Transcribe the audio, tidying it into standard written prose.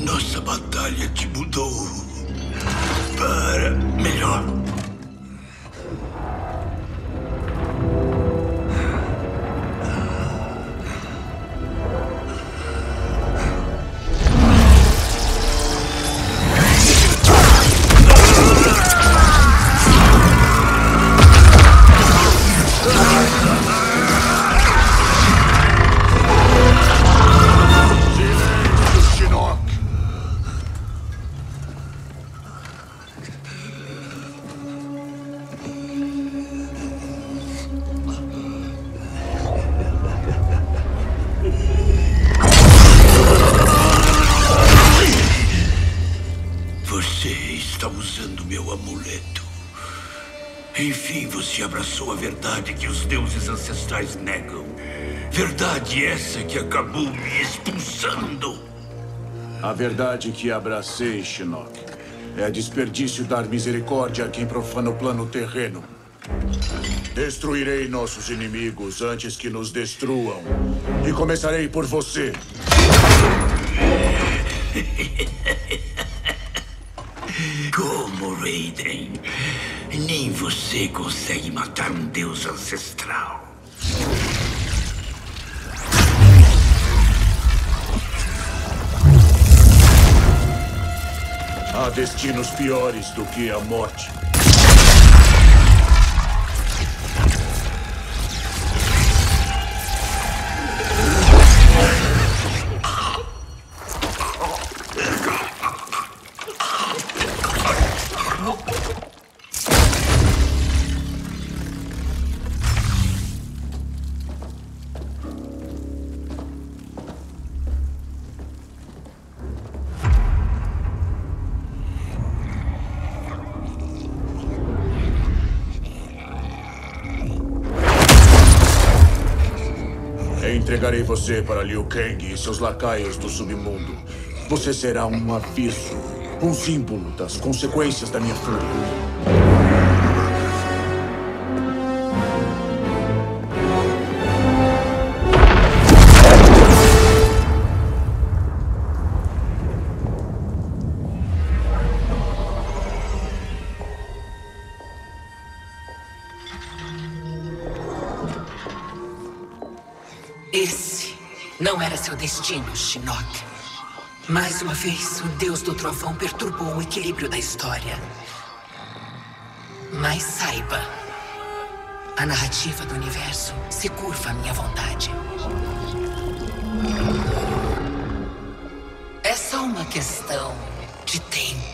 Nossa batalha te mudou para melhor. Você está usando meu amuleto. Enfim, você abraçou a verdade que os deuses ancestrais negam. Verdade essa que acabou me expulsando. A verdade que abracei, Shinnok, é desperdício dar misericórdia a quem profana o plano terreno. Destruirei nossos inimigos antes que nos destruam. E começarei por você. Como, Raiden? Nem você consegue matar um deus ancestral. Há destinos piores do que a morte. Entregarei você para Liu Kang e seus lacaios do submundo. Você será um aviso, um símbolo das consequências da minha fúria. Esse não era seu destino, Shinnok. Mais uma vez, o Deus do Trovão perturbou o equilíbrio da história. Mas saiba, a narrativa do universo se curva à minha vontade. É só uma questão de tempo.